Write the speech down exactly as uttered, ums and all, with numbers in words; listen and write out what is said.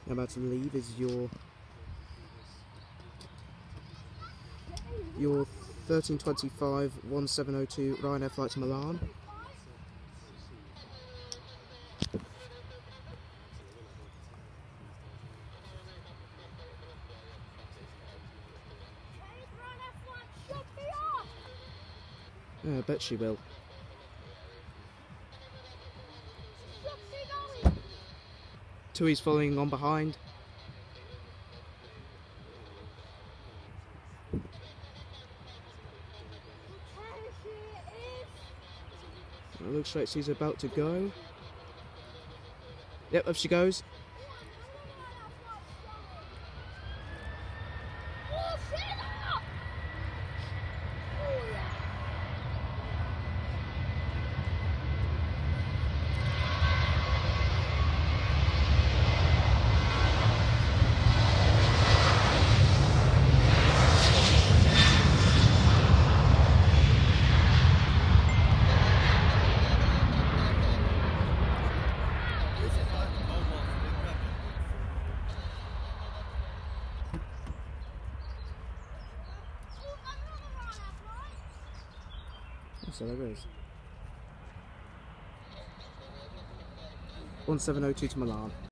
About to leave is your your thirteen twenty-five one seven oh two Ryanair flight to Milan. Yeah, I bet she will. Tui's following on behind. It looks like she's about to go. Yep, up she goes. So there goes. one seven oh two to Milan.